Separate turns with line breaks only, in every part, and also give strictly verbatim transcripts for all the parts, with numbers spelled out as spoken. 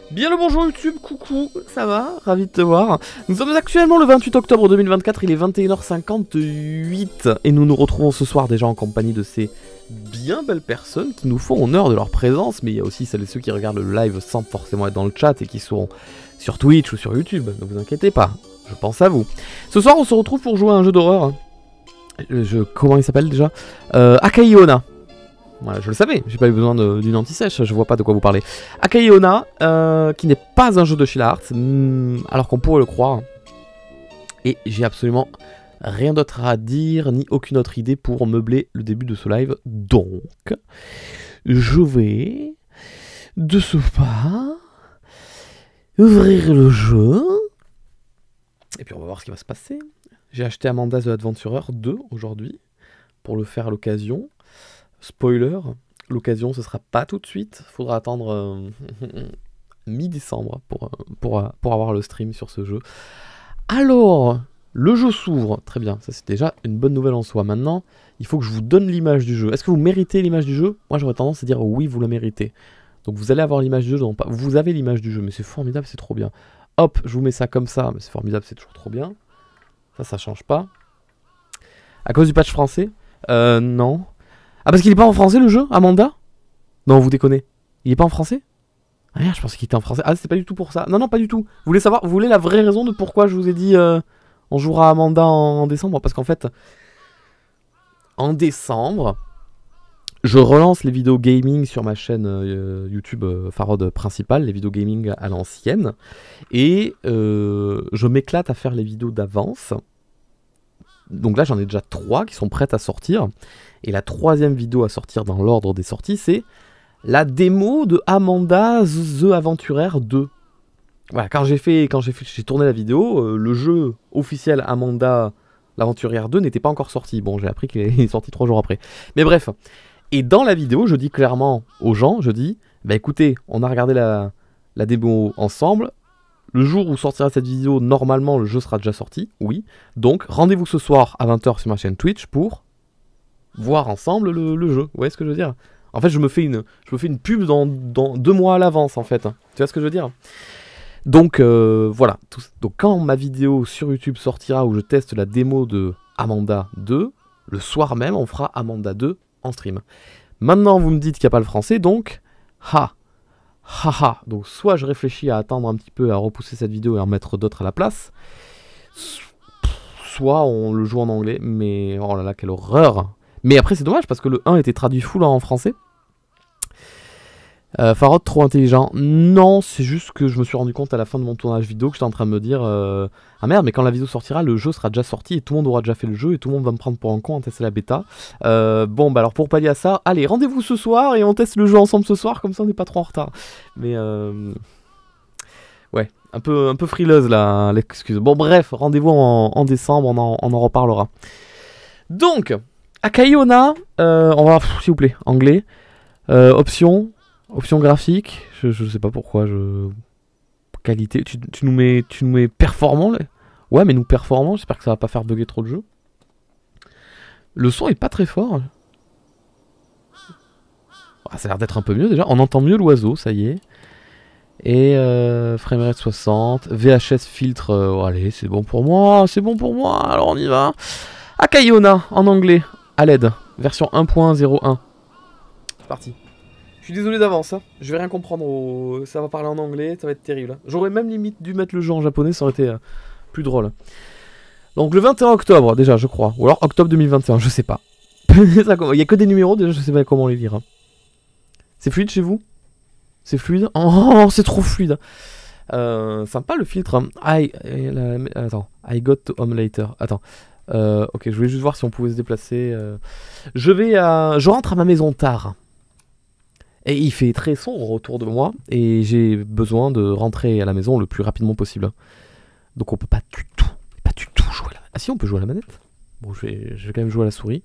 Bien le bonjour YouTube, coucou, ça va? Ravi de te voir. Nous sommes actuellement le vingt-huit octobre deux mille vingt-quatre, il est vingt et une heures cinquante-huit et nous nous retrouvons ce soir déjà en compagnie de ces bien belles personnes qui nous font honneur de leur présence, mais il y a aussi celles et ceux qui regardent le live sans forcément être dans le chat et qui sont sur Twitch ou sur YouTube, ne vous inquiétez pas, je pense à vous. Ce soir on se retrouve pour jouer à un jeu d'horreur. Je... Comment il s'appelle déjà euh, Akai Onna. Voilà, je le savais, j'ai pas eu besoin d'une anti-sèche, je vois pas de quoi vous parlez. Akai Onna, euh, qui n'est pas un jeu de Sheila Hearts, mm, alors qu'on pourrait le croire. Et j'ai absolument rien d'autre à dire, ni aucune autre idée pour meubler le début de ce live. Donc, je vais, de ce pas, ouvrir le jeu. Et puis on va voir ce qui va se passer. J'ai acheté Amanda the Adventurer deux aujourd'hui, pour le faire à l'occasion. Spoiler, l'occasion ce sera pas tout de suite, faudra attendre euh, mi-décembre pour, pour, pour avoir le stream sur ce jeu. Alors, le jeu s'ouvre, très bien, ça c'est déjà une bonne nouvelle en soi. Maintenant, il faut que je vous donne l'image du jeu. Est-ce que vous méritez l'image du jeu? Moi j'aurais tendance à dire oui, vous la méritez. Donc vous allez avoir l'image du jeu, non pas. Vous avez l'image du jeu, mais c'est formidable, c'est trop bien. Hop, je vous mets ça comme ça, mais c'est formidable, c'est toujours trop bien. Ça, ça change pas. À cause du patch français Euh, non. Ah, parce qu'il est pas en français le jeu, Amanda? Non, vous déconnez. Il est pas en français? Ah merde, je pensais qu'il était en français. Ah, c'est pas du tout pour ça. Non, non, pas du tout. Vous voulez savoir, vous voulez la vraie raison de pourquoi je vous ai dit euh, on jouera Amanda en, en décembre? Parce qu'en fait, en décembre, je relance les vidéos gaming sur ma chaîne euh, YouTube euh, Farod principale, les vidéos gaming à l'ancienne. Et euh, je m'éclate à faire les vidéos d'avance. Donc là, j'en ai déjà trois qui sont prêtes à sortir. Et la troisième vidéo à sortir dans l'ordre des sorties, c'est la démo de Amanda the Adventurer deux. Voilà, quand j'ai fait, quand j'ai fait, j'ai tourné la vidéo, euh, le jeu officiel Amanda l'Aventurière deux n'était pas encore sorti. Bon, j'ai appris qu'il est sorti trois jours après. Mais bref. Et dans la vidéo, je dis clairement aux gens, je dis, bah écoutez, on a regardé la, la démo ensemble. Le jour où sortira cette vidéo, normalement, le jeu sera déjà sorti, oui. Donc, rendez-vous ce soir à vingt heures sur ma chaîne Twitch pour voir ensemble le, le jeu. Vous voyez ce que je veux dire? En fait, je me fais une, je me fais une pub dans, dans deux mois à l'avance, en fait. Tu vois ce que je veux dire? Donc, euh, voilà. Tout, donc, quand ma vidéo sur YouTube sortira où je teste la démo de Amanda deux, le soir même, on fera Amanda deux en stream. Maintenant, vous me dites qu'il n'y a pas le français, donc... Ha! Haha, donc soit je réfléchis à attendre un petit peu, à repousser cette vidéo et en mettre d'autres à la place, soit on le joue en anglais, mais oh là là, quelle horreur. Mais après c'est dommage parce que le un était traduit full en français. Euh, Farod trop intelligent. Non, c'est juste que je me suis rendu compte à la fin de mon tournage vidéo que j'étais en train de me dire euh, ah merde, mais quand la vidéo sortira, le jeu sera déjà sorti et tout le monde aura déjà fait le jeu et tout le monde va me prendre pour un con en testant la bêta. Euh, bon, bah alors pour pallier à ça, allez, rendez-vous ce soir et on teste le jeu ensemble ce soir, comme ça on n'est pas trop en retard. Mais euh... ouais, un peu, un peu frileuse là, l'excuse. Bon, bref, rendez-vous en, en décembre, on en, on en reparlera. Donc, Akai Onna, euh, on va, s'il vous plaît, anglais, euh, option. Option graphique, je, je sais pas pourquoi, je... Qualité, tu, tu, nous mets, tu nous mets performant là. Ouais, mais nous performant, j'espère que ça va pas faire bugger trop le jeu. Le son est pas très fort. Ah, ça a l'air d'être un peu mieux déjà, on entend mieux l'oiseau, ça y est. Et euh, framerate soixante, V H S filtre, euh, oh, allez, c'est bon pour moi, c'est bon pour moi, alors on y va. Akai Onna, en anglais, à l'aide, version un point zéro un. C'est parti. Je suis désolé d'avance, hein. Je vais rien comprendre, au... ça va parler en anglais, ça va être terrible. J'aurais même limite dû mettre le jeu en japonais, ça aurait été euh, plus drôle. Donc le vingt et un octobre déjà, je crois, ou alors octobre deux mille vingt et un, je sais pas. Il y a que des numéros, déjà je sais pas comment les lire. Hein. C'est fluide chez vous? C'est fluide? Oh, c'est trop fluide. Euh, sympa le filtre. Hein. I, euh, attends, I got to home later. Attends. Euh, ok, je voulais juste voir si on pouvait se déplacer. Euh... Je vais à... Je rentre à ma maison tard. Et il fait très sombre autour de moi, et j'ai besoin de rentrer à la maison le plus rapidement possible. Donc on peut pas du tout, pas du tout jouer à la manette. Ah si, on peut jouer à la manette. Bon, je vais, je vais quand même jouer à la souris.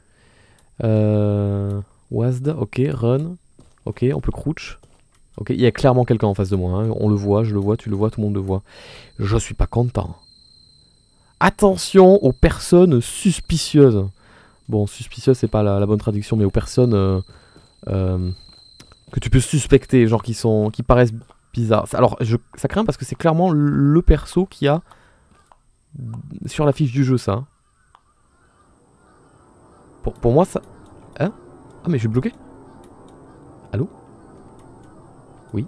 Euh, Wasd, ok, run. Ok, on peut crouch. Ok, il y a clairement quelqu'un en face de moi. Hein. On le voit, je le vois, tu le vois, tout le monde le voit. Je suis pas content. Attention aux personnes suspicieuses. Bon, suspicieuses, c'est pas la, la bonne traduction, mais aux personnes... Euh, euh, que tu peux suspecter, genre qui sont, qui paraissent bizarre. Alors, je, ça craint parce que c'est clairement le perso qui a sur la fiche du jeu, ça. Pour, pour moi, ça... Hein? Ah, mais je suis bloqué. Allô? Oui.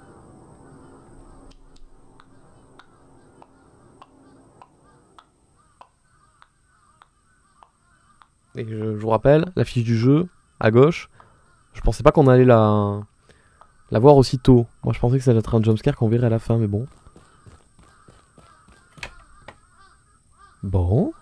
Et je, je vous rappelle, la fiche du jeu, à gauche, je pensais pas qu'on allait la... la voir aussitôt. Moi, je pensais que ça allait être un jumpscare qu'on verrait à la fin, mais bon. Bon.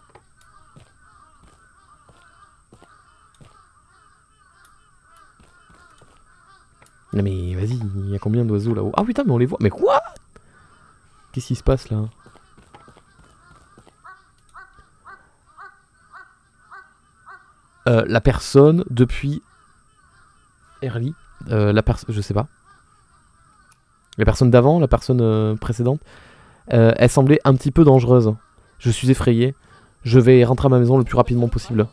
Non mais vas-y, il y a combien d'oiseaux là-haut? Ah putain, mais on les voit. Mais quoi? Qu'est-ce qui se passe là? euh, La personne depuis Early, euh, la personne, je sais pas. La personne d'avant, la personne euh, précédente, euh, elle semblait un petit peu dangereuse. Je suis effrayé. Je vais rentrer à ma maison le plus rapidement possible.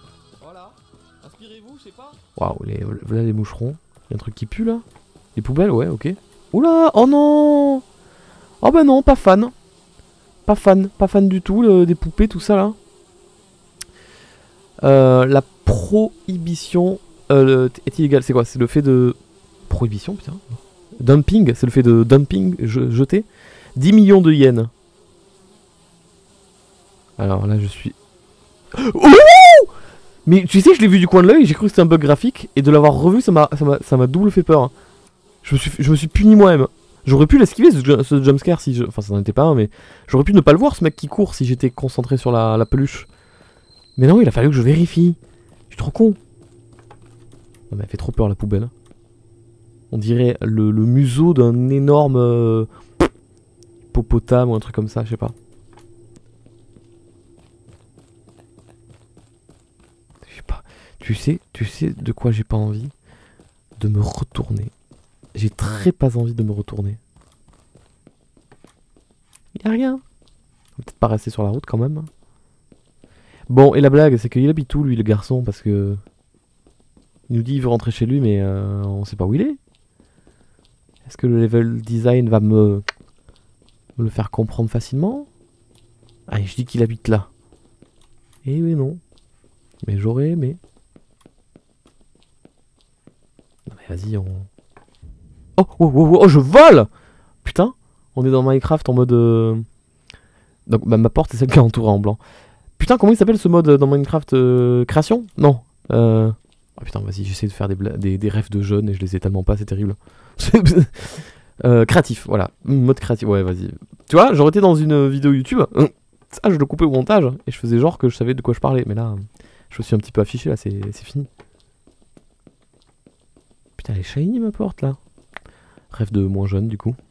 Waouh, les, voilà les moucherons. Y'a un truc qui pue là? Les poubelles, ouais, ok. Oula, oh non! Oh bah non, pas fan. Pas fan, pas fan du tout, le, des poupées, tout ça là. Euh, la prohibition euh, est illégale, c'est quoi? C'est le fait de... Prohibition, putain. Dumping, c'est le fait de dumping, je, jeter. dix millions de yens. Alors là, je suis... Oh! Mais tu sais, je l'ai vu du coin de l'œil, j'ai cru que c'était un bug graphique, et de l'avoir revu, ça m'a double fait peur. Je me suis, je me suis puni moi-même. J'aurais pu l'esquiver ce, ce jumpscare si je... Enfin, ça n'en était pas un, mais j'aurais pu ne pas le voir, ce mec qui court, si j'étais concentré sur la, la peluche. Mais non, il a fallu que je vérifie. Je suis trop con. Non, mais elle fait trop peur, la poubelle. On dirait le, le museau d'un énorme... Euh, hippopotame ou un truc comme ça, je sais pas. Je sais pas. Tu sais, tu sais de quoi j'ai pas envie? De me retourner. J'ai très pas envie de me retourner. Y'a rien. Peut-être pas rester sur la route quand même. Bon, et la blague, c'est qu'il habite où lui, le garçon? Parce que... Il nous dit qu'il veut rentrer chez lui, mais euh, on sait pas où il est. Est-ce que le level design va me... me le faire comprendre facilement? Allez, je dis qu'il habite là. Eh oui, non. Mais j'aurais aimé. Non mais vas-y, on... Oh, oh, oh, oh, je vole! Putain, on est dans Minecraft en mode... Euh... Donc bah, ma porte est celle qui est entourée en blanc. Putain, comment il s'appelle ce mode dans Minecraft euh... Création? Non. Euh... Oh putain, vas-y, j'essaie de faire des, des, des rêves de jeunes et je les ai tellement pas, c'est terrible. euh, créatif, voilà. Mode créatif, ouais, vas-y. Tu vois, j'aurais été dans une vidéo YouTube, ça je le coupais au montage et je faisais genre que je savais de quoi je parlais. Mais là, je me suis un petit peu affiché, là, c'est fini. Putain, elle est shiny ma porte là. Rêve de moins jeune du coup.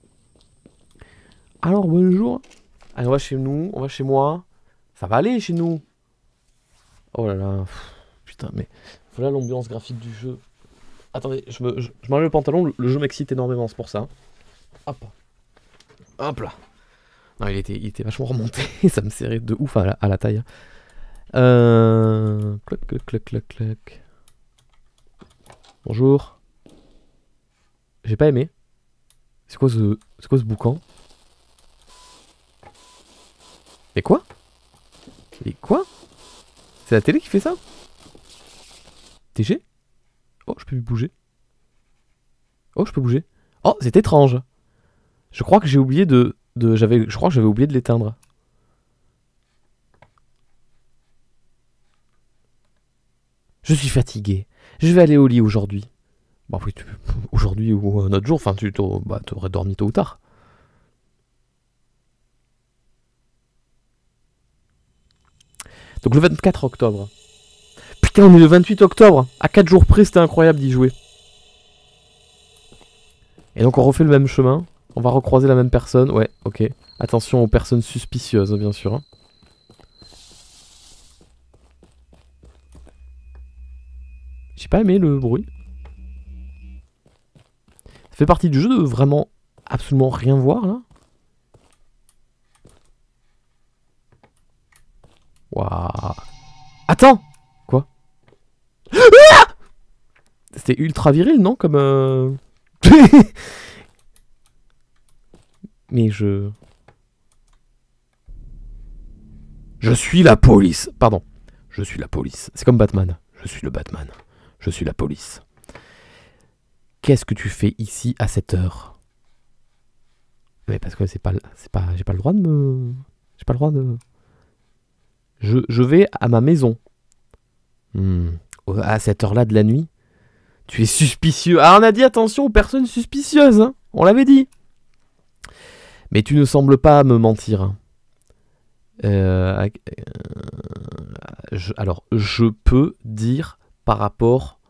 Alors bonjour. Allez, on va chez nous, on va chez moi. Ça va aller chez nous. Oh là là. Pff, putain, mais voilà l'ambiance graphique du jeu. Attendez, je me, je, je m'enlève le pantalon, le, le jeu m'excite énormément, c'est pour ça. Hop. Hop là. Non, il était, il était vachement remonté, ça me serrait de ouf à la, à la taille. Euh... Cloc, cloc, cloc, cloc, cloc. Bonjour. J'ai pas aimé. C'est quoi ce... C'est quoi ce boucan? Mais quoi? Et quoi? C'est la télé qui fait ça? T G? Oh, je peux bouger. Oh, je peux bouger. Oh, c'est étrange. Je crois que j'ai oublié de... de j'avais, je crois que j'avais oublié de l'éteindre. Je suis fatigué. Je vais aller au lit aujourd'hui. Bah oui, tu... aujourd'hui ou un autre jour, enfin tu bah, t'aurais dormi tôt ou tard. Donc le vingt-quatre octobre. Putain, on est le vingt-huit octobre. À quatre jours près, c'était incroyable d'y jouer. Et donc on refait le même chemin. On va recroiser la même personne. Ouais, ok. Attention aux personnes suspicieuses, bien sûr. Hein. J'ai pas aimé le bruit. Ça fait partie du jeu de vraiment absolument rien voir là. Waouh. Attends. Quoi? C'était ultra viril, non? Comme... Euh... Mais je... Je suis la police. Pardon. Je suis la police. C'est comme Batman. Je suis le Batman. Je suis la police. Qu'est-ce que tu fais ici à cette heure? Mais parce que c'est pas... c'est pas... J'ai pas le droit de me... J'ai pas le droit de... Je, je vais à ma maison. Hmm. À cette heure-là de la nuit? Tu es suspicieux. Ah, on a dit attention aux personnes suspicieuses. Hein, on l'avait dit. Mais tu ne sembles pas me mentir. Hein. Euh, euh, je, alors, je peux dire par rapport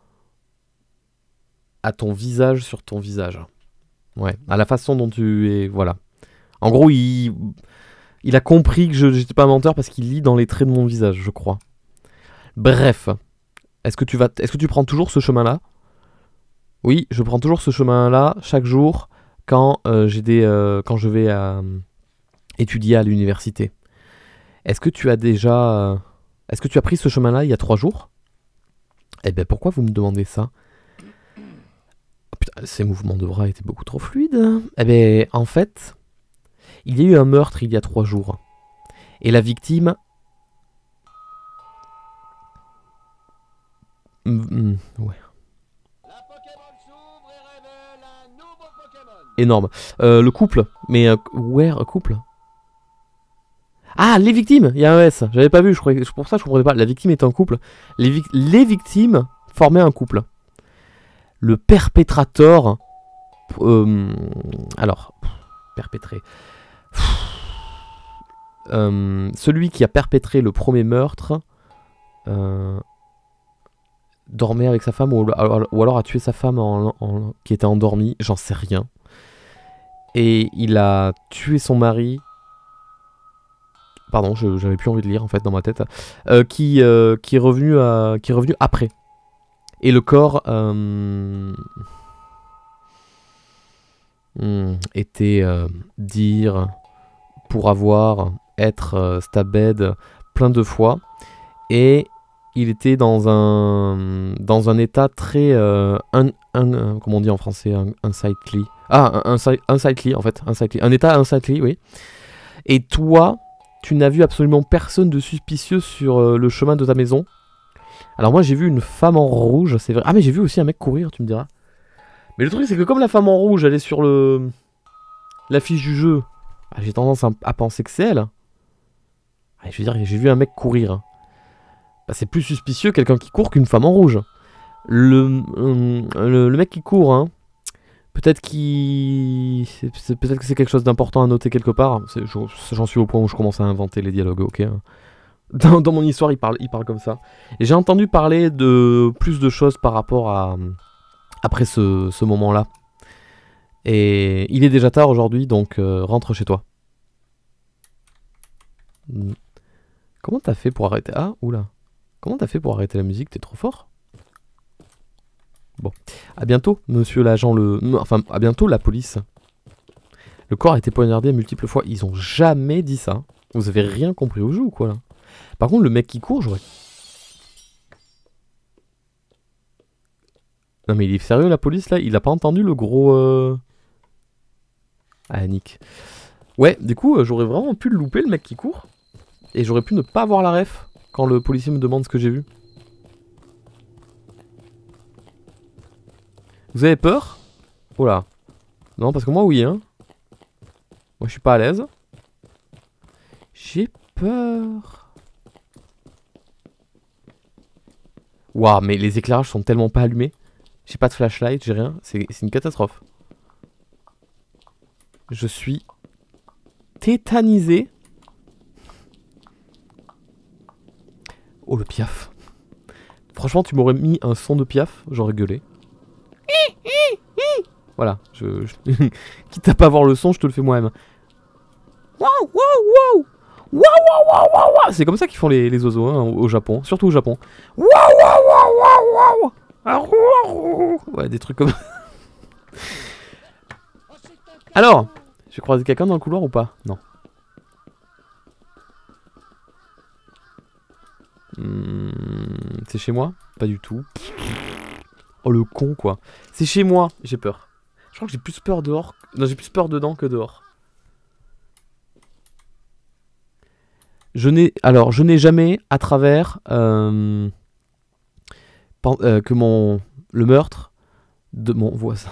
à ton visage sur ton visage. Ouais, à la façon dont tu es... Voilà. En gros, il, il a compris que je n'étais pas menteur parce qu'il lit dans les traits de mon visage, je crois. Bref. Est-ce que tu vas, est-ce que tu prends toujours ce chemin-là? Oui, je prends toujours ce chemin-là chaque jour quand, euh, j'ai des, euh, quand je vais euh, étudier à l'université. Est-ce que tu as déjà... Euh, est-ce que tu as pris ce chemin-là il y a trois jours? Eh bien, pourquoi vous me demandez ça? Oh, putain, ces mouvements de bras étaient beaucoup trop fluides. Eh bien, en fait, il y a eu un meurtre il y a trois jours. Et la victime... Mmh, ouais. Énorme. Euh, le couple. Mais... Euh, where, couple? Ah, les victimes. Il y a un S. J'avais pas vu. Je croyais, pour ça, je comprenais pas. La victime est un couple. Les, vic les victimes formaient un couple. Le perpétrateur... Euh, alors... Perpétré... Euh, celui qui a perpétré le premier meurtre... Euh, dormait avec sa femme ou, ou alors a tué sa femme en, en, qui était endormie. J'en sais rien. Et il a tué son mari... Pardon, j'avais plus envie de lire en fait dans ma tête. Euh, qui, euh, qui, est revenu à, qui est revenu après. Et le corps euh, hmm, était euh, dire pour avoir, être euh, stabbed plein de fois. Et il était dans un, dans un état très... Euh, un, un, un, comment on dit en français? Un, unsightly. Ah, un, un, unsightly en fait. Unsightly. Un état unsightly, oui. Et toi... Tu n'as vu absolument personne de suspicieux sur euh, le chemin de ta maison. Alors moi j'ai vu une femme en rouge, c'est vrai. Ah mais j'ai vu aussi un mec courir, tu me diras. Mais le truc c'est que comme la femme en rouge elle est sur le l'affiche du jeu, bah, j'ai tendance à, à penser que c'est elle. Ah, je veux dire, j'ai vu un mec courir. Bah, c'est plus suspicieux quelqu'un qui court qu'une femme en rouge. Le, euh, le, le mec qui court, hein. Peut-être qu'il... Peut-être que c'est quelque chose d'important à noter quelque part. J'en suis au point où je commence à inventer les dialogues, ok. Dans, dans mon histoire, il parle, il parle comme ça. Et j'ai entendu parler de plus de choses par rapport à... Après ce, ce moment-là. Et il est déjà tard aujourd'hui, donc euh, rentre chez toi. Comment t'as fait pour arrêter... Ah, oula. Comment t'as fait pour arrêter la musique? T'es trop fort? Bon, à bientôt, monsieur l'agent, le... Enfin, à bientôt, la police. Le corps a été poignardé à multiples fois. Ils ont jamais dit ça. Vous avez rien compris au jeu ou quoi, là? Par contre, le mec qui court, j'aurais... Non mais il est sérieux, la police, là? Il a pas entendu le gros... Euh... Ah, Nick. Ouais, du coup, euh, j'aurais vraiment pu le louper, le mec qui court. Et j'aurais pu ne pas avoir la ref quand le policier me demande ce que j'ai vu. Vous avez peur? Oh là. Non, parce que moi, oui, hein. Moi, je suis pas à l'aise. J'ai peur. Waouh, mais les éclairages sont tellement pas allumés. J'ai pas de flashlight, j'ai rien. C'est une catastrophe. Je suis tétanisé. Oh, le piaf. Franchement, tu m'aurais mis un son de piaf, j'aurais gueulé. Voilà, je, je... quitte à pas voir le son, je te le fais moi-même. Waouh, waouh, waouh, waouh, waouh, waouh, waouh. C'est comme ça qu'ils font les, les oiseaux hein, au Japon, surtout au Japon. Waouh, waouh, waouh, waouh, waouh. Ouais, des trucs comme. Alors, j'ai croisé quelqu'un dans le couloir ou pas? Non. Hmm, c'est chez moi? Pas du tout. Oh le con quoi. C'est chez moi, j'ai peur. Je crois que j'ai plus peur dehors. Non, j'ai plus peur dedans que dehors. Je n'ai... Alors, je n'ai jamais, à travers... Euh, pen- euh, que mon... Le meurtre de mon voisin...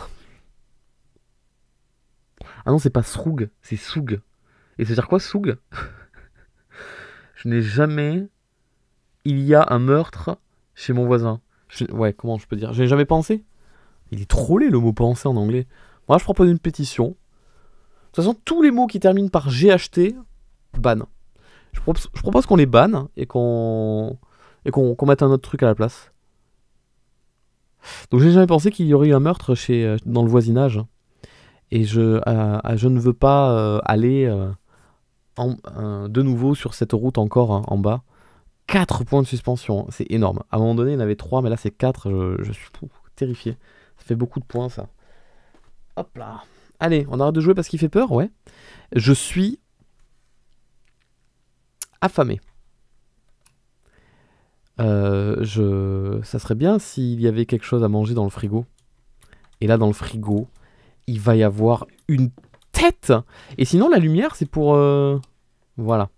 Ah non, c'est pas Sroug, c'est Soug. Et ça veut dire quoi, Soug? Je n'ai jamais... Il y a un meurtre chez mon voisin. Je- Ouais, comment je peux dire? Je n'ai jamais pensé. Il est trop laid le mot penser en anglais. Moi, je propose une pétition. De toute façon, tous les mots qui terminent par G H T, ban. Je propose, je propose qu'on les banne et qu'on et qu'on qu'on mette un autre truc à la place. Donc, j'ai jamais pensé qu'il y aurait eu un meurtre chez, euh, dans le voisinage. Et je, euh, euh, je ne veux pas euh, aller euh, en- euh, de nouveau sur cette route encore hein, en bas. quatre points de suspension, c'est énorme. À un moment donné, il y en avait trois, mais là c'est quatre. Je, je suis pouf, terrifié. Ça fait beaucoup de points, ça. Hop là. Allez, on arrête de jouer parce qu'il fait peur, ouais. Je suis affamé. Euh, je... Ça serait bien s'il y avait quelque chose à manger dans le frigo. Et là, dans le frigo, il va y avoir une tête. Et sinon, la lumière, c'est pour... euh, Voilà.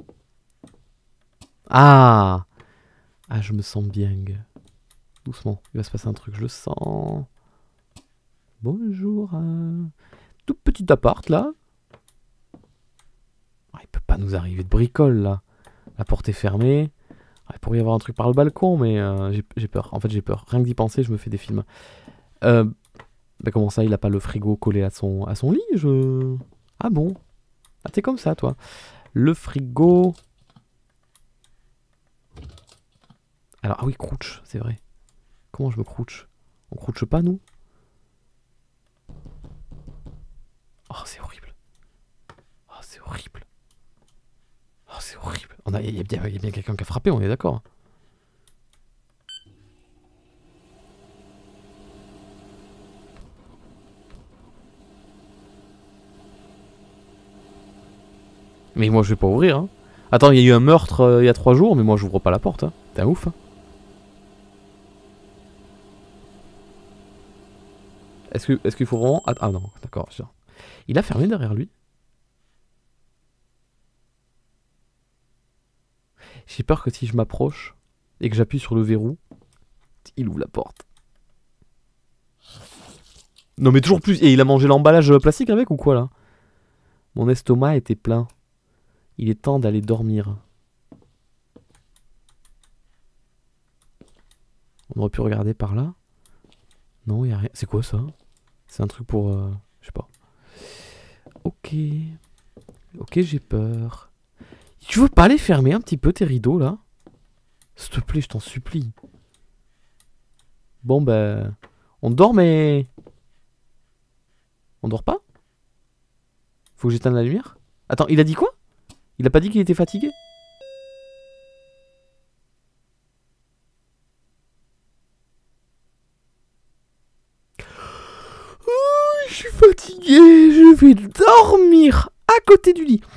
Ah Ah, je me sens bien. Doucement, il va se passer un truc, je le sens. Bonjour. euh, Tout petit appart, là. Ah, il peut pas nous arriver de bricole, là. La porte est fermée. Ah, il pourrait y avoir un truc par le balcon, mais euh, j'ai j'ai peur. En fait, j'ai peur. Rien que d'y penser, je me fais des films. Euh, mais comment ça, il a pas le frigo collé à son, à son lit je... Ah bon? Ah, t'es comme ça, toi. Le frigo... Alors, ah oui, crouch, c'est vrai. Comment je me crouch? On crouche pas, nous? Oh, c'est horrible. Oh, c'est horrible. Oh, c'est horrible. Il a, y a bien, y a bien quelqu'un qui a frappé, on est d'accord. Mais moi, je vais pas ouvrir. Hein. Attends, il y a eu un meurtre euh, il y a trois jours, mais moi, j'ouvre pas la porte. Hein. T'es un ouf. Hein. Est-ce que, est-ce qu'il faut vraiment... Ah, ah non, d'accord. Sûr. Il a fermé derrière lui. J'ai peur que si je m'approche et que j'appuie sur le verrou, il ouvre la porte. Non mais toujours plus. Et il a mangé l'emballage plastique avec ou quoi là? Mon estomac était plein. Il est temps d'aller dormir. On aurait pu regarder par là. Non, il y a rien. C'est quoi ça? C'est un truc pour... Euh, je sais pas. Ok. Ok, j'ai peur. Tu veux pas aller fermer un petit peu tes rideaux là? S'il te plaît, je t'en supplie. Bon ben... On dort mais... On dort pas? Faut que j'éteigne la lumière? Attends, il a dit quoi? Il a pas dit qu'il était fatigué? Oh, je suis fatigué, je vais dormir à côté du lit.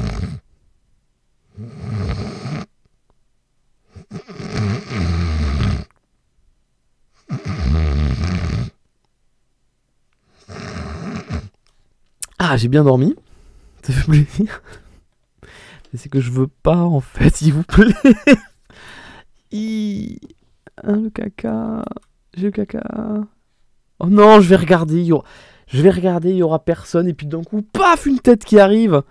Ah, j'ai bien dormi. Ça fait plaisir. Mais c'est que je veux pas, en fait, s'il vous plaît. I... Ah, le caca. J'ai le caca. Oh non, je vais regarder. Il y aura... Je vais regarder, il y aura personne. Et puis d'un coup, paf, une tête qui arrive.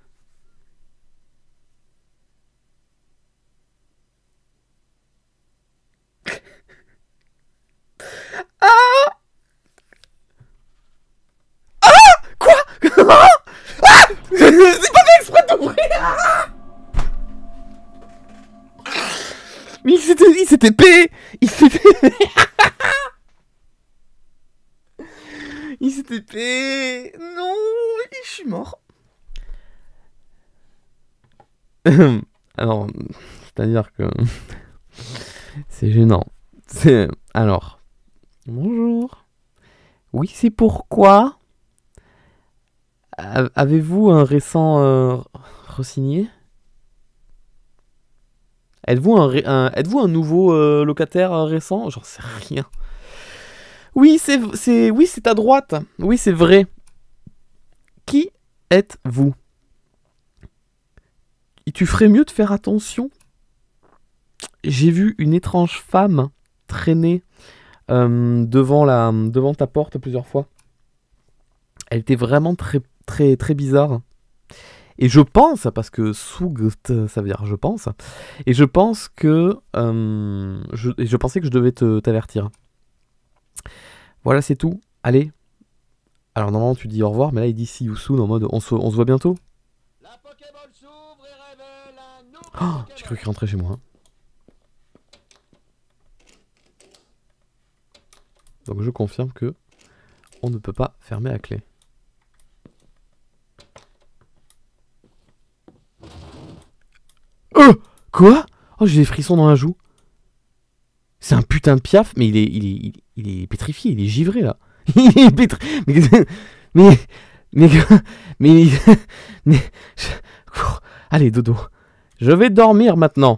Ah Ah Quoi Ah C'est pas fait exprès d'ouvrir. Mais il s'était... Il s'était payé. Il s'était... Il s'était payé. Non, je suis mort. Alors, c'est-à-dire que... C'est gênant. C'est... Alors... Bonjour. Oui, c'est pourquoi... Avez-vous un récent euh, re-signé? Êtes-vous un, un, êtes-vous un nouveau euh, locataire euh, récent? J'en sais rien. Oui, c'est, c'est, oui, c'est à droite. Oui, c'est vrai. Qui êtes-vous? tu ferais mieux de faire attention. J'ai vu une étrange femme traîner euh, devant, la, devant ta porte plusieurs fois. Elle était vraiment très, très, très bizarre. Et je pense, parce que Sugt, ça veut dire je pense, et je pense que euh, je, et je pensais que je devais te, t'avertir. Voilà, c'est tout. Allez. Alors normalement tu dis au revoir, mais là il dit see you soon en mode on se, on se voit bientôt. La Pokéball s'ouvre et révèle un nouveau oh, j'ai cru qu'il rentrait chez moi. Hein. Donc je confirme que on ne peut pas fermer à clé. Euh Quoi? Oh, j'ai des frissons dans la joue. C'est un putain de piaf, mais il est, il est, il est, il est pétrifié, il est givré là. Il est pétrifié. Mais, mais, mais, mais, mais, je... allez dodo. Je vais dormir maintenant.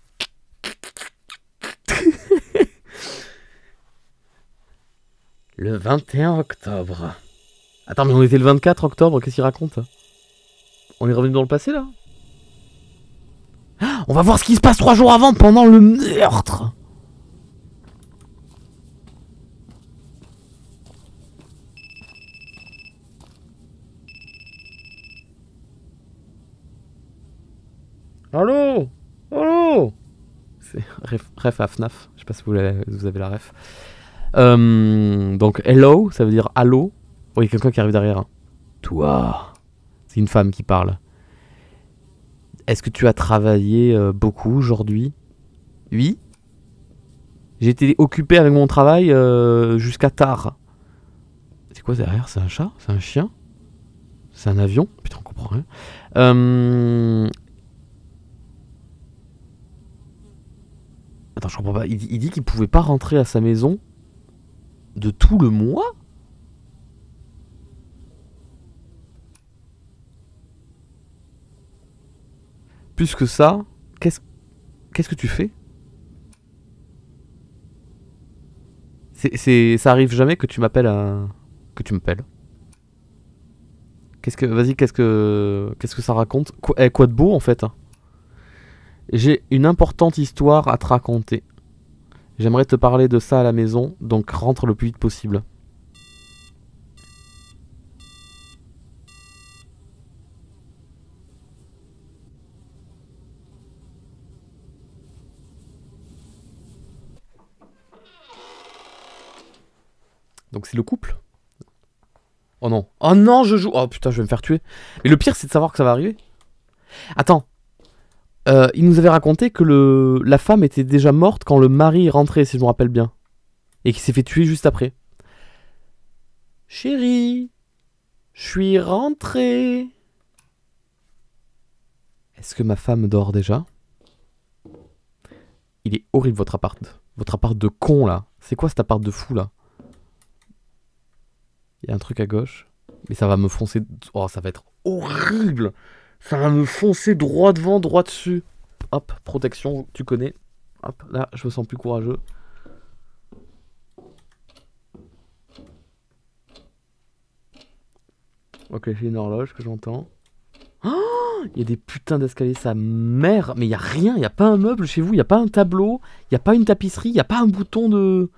Le vingt et un octobre. Attends, mais on était le vingt-quatre octobre, qu'est-ce qu'il raconte? On est revenu dans le passé là? On va voir ce qui se passe trois jours avant pendant le meurtre. Allô? Allô? C'est ref, ref à F N A F. Je sais pas si vous, vous avez la ref. Euh, donc hello, ça veut dire allô. Oui, quelqu'un qui arrive derrière. Toi. C'est une femme qui parle. Est-ce que tu as travaillé euh, beaucoup aujourd'hui? Oui. J'ai été occupé avec mon travail euh, jusqu'à tard. C'est quoi derrière? C'est un chat? C'est un chien? C'est un avion? Putain, on comprend rien. Euh... Attends, je comprends pas. Il, il dit qu'il pouvait pas rentrer à sa maison de tout le mois? Plus que ça, qu'est-ce qu'est-ce que tu fais? C'est, c'est, ça arrive jamais que tu m'appelles à... que tu m'appelles. Qu'est-ce que, vas-y, qu'est-ce que, qu'est-ce que ça raconte? Quoi, eh, quoi de beau en fait? J'ai une importante histoire à te raconter. J'aimerais te parler de ça à la maison, donc rentre le plus vite possible. Donc c'est le couple? Oh non. Oh non, je joue. Oh putain, je vais me faire tuer. Mais le pire, c'est de savoir que ça va arriver. Attends. Euh, il nous avait raconté que le... la femme était déjà morte quand le mari est rentré, si je me rappelle bien. Et qu'il s'est fait tuer juste après. Chérie, je suis rentré. Est-ce que ma femme dort déjà? Il est horrible votre appart. Votre appart de con là. C'est quoi cet appart de fou là? Il y a un truc à gauche. Mais ça va me foncer... Oh, ça va être horrible. Ça va me foncer droit devant, droit dessus. Hop, protection, tu connais. Hop, là, je me sens plus courageux. Ok, j'ai une horloge que j'entends. Oh, il y a des putains d'escaliers, sa mère. Mais il n'y a rien, il n'y a pas un meuble chez vous, il n'y a pas un tableau, il n'y a pas une tapisserie, il n'y a pas un bouton de...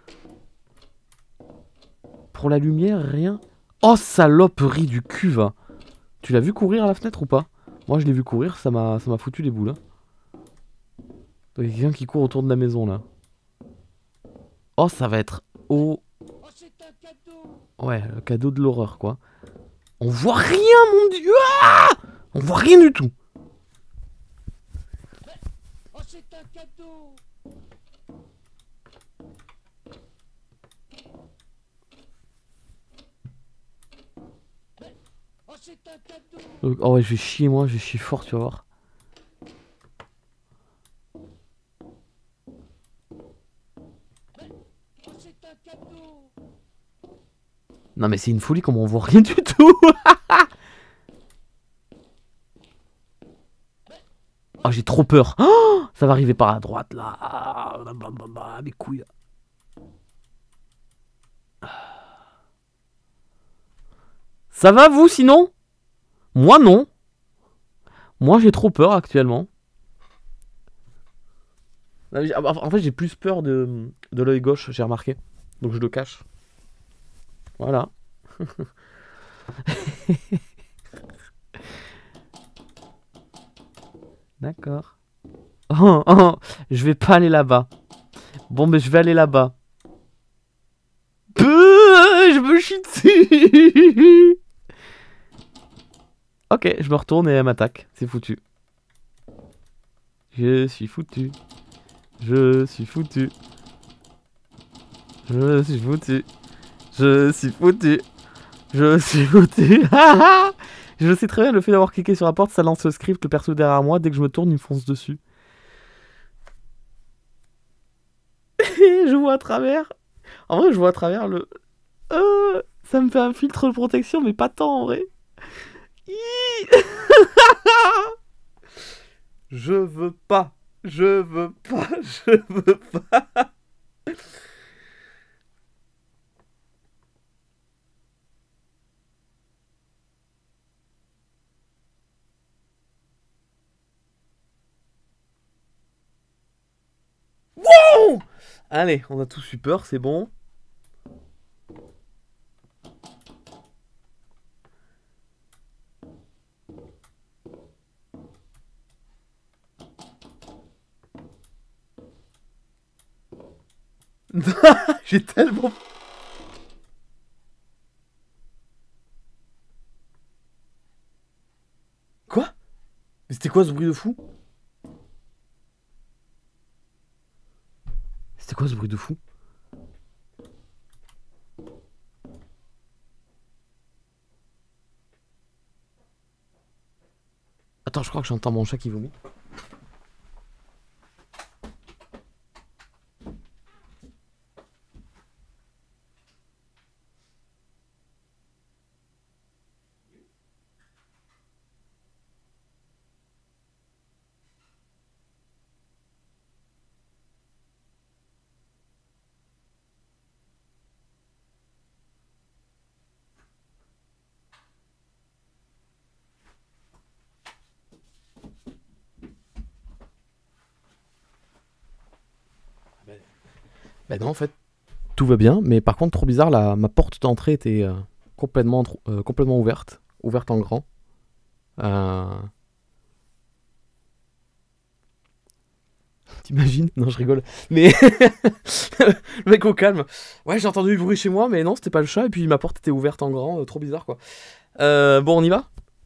Pour la lumière, rien. Oh, saloperie du cul, va. Tu l'as vu courir à la fenêtre ou pas? Moi, je l'ai vu courir, ça m'a ça m'a foutu les boules. Hein. Il y a quelqu'un qui court autour de la maison, là. Oh, ça va être... Oh... Ouais, le cadeau de l'horreur, quoi. On voit rien, mon dieu. Ah, on voit rien du tout. Oh, c'est un cadeau. Oh, c'est un cadeau. Oh ouais, je vais chier, moi, je vais chier fort, tu vas voir. Oh, c'est un cadeau. Non mais c'est une folie comme on voit rien du tout. Oh, j'ai trop peur. Oh, ça va arriver par la droite là. Ah, mes couilles. Ça va vous sinon? Moi non. Moi, j'ai trop peur actuellement. En fait, j'ai plus peur de, de l'œil gauche, j'ai remarqué. Donc je le cache. Voilà. D'accord. Oh, oh, je vais pas aller là-bas. Bon, mais je vais aller là-bas. Je me chie dessus. Ok, je me retourne et elle m'attaque. C'est foutu. Je suis foutu. Je suis foutu. Je suis foutu. Je suis foutu. Je suis foutu. Je sais très bien, le fait d'avoir cliqué sur la porte, ça lance le script, le perso derrière moi. Dès que je me tourne, il me fonce dessus. Je vois à travers. En vrai, je vois à travers le... Euh, ça me fait un filtre de protection, mais pas tant en vrai. Je veux pas. Je veux pas. Je veux pas. Wow! Allez, on a tous eu peur, c'est bon. J'ai tellement... Quoi? Mais c'était quoi ce bruit de fou? C'était quoi ce bruit de fou? Attends, je crois que j'entends mon chat qui vomit. Bah non, en fait, tout va bien, mais par contre, trop bizarre, la, ma porte d'entrée était euh, complètement, euh, complètement ouverte, ouverte en grand. Euh... T'imagines? Non, je rigole. Mais le mec au calme. Ouais, j'ai entendu du bruit chez moi, mais non, c'était pas le chat, et puis ma porte était ouverte en grand, euh, trop bizarre quoi. Euh, bon, on y va?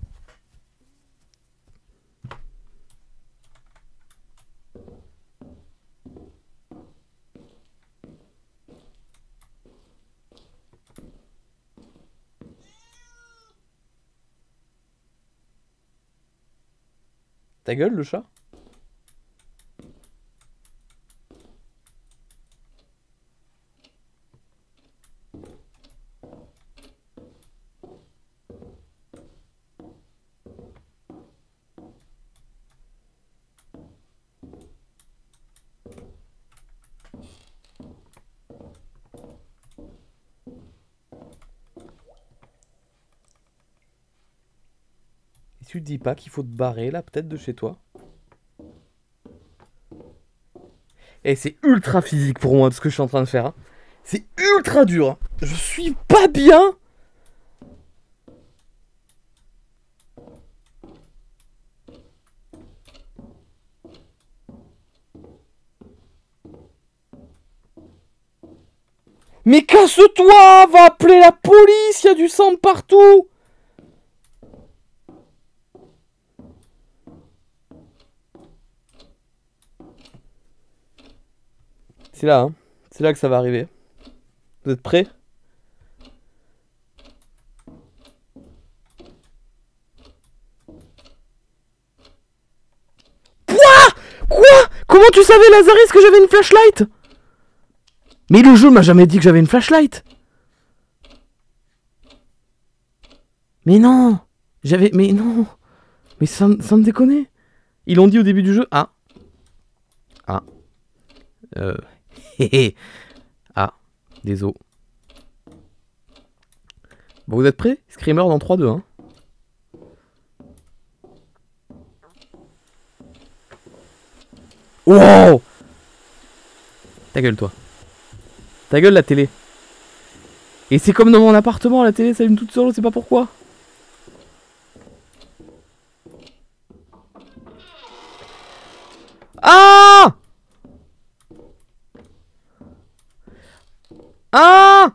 Ta gueule, le chat? Et tu te dis pas qu'il faut te barrer là, peut-être de chez toi? Et c'est ultra physique pour moi de ce que je suis en train de faire. Hein. C'est ultra dur. Hein. Je suis pas bien. Mais casse-toi! Va appeler la police! Il y a du sang partout! C'est là, hein. C'est là que ça va arriver. Vous êtes prêts? Quoi? Quoi? Comment tu savais, Lazaris, que j'avais une flashlight? Mais le jeu m'a jamais dit que j'avais une flashlight. Mais non. J'avais... Mais non. Mais sans, sans me déconner. Ils l'ont dit au début du jeu. Ah. Ah. Euh... ah, désolé. Bon, vous êtes prêts? Screamer dans trois deux, hein. Wow! Ta gueule, toi. Ta gueule, la télé. Et c'est comme dans mon appartement, la télé s'allume toute seule, on sait pas pourquoi. Ah! Ah!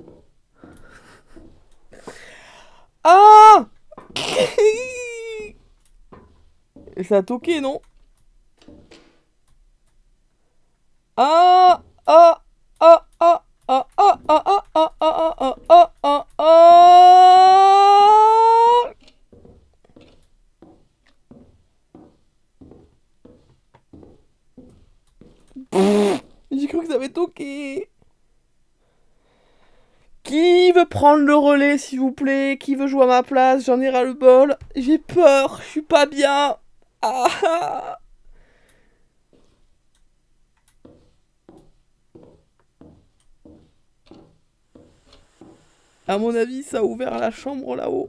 Ah! Ça a toqué, non? Ah! Ah! Ah! Ah! Ah! Ah! Ah! Ah! Ah! Ah! Ah! Ah! Ah! Ah! J'ai cru que ça avait toqué. Qui veut prendre le relais, s'il vous plaît? Qui veut jouer à ma place? J'en ai ras le bol. J'ai peur, je suis pas bien. Ah! À mon avis, ça a ouvert la chambre là-haut.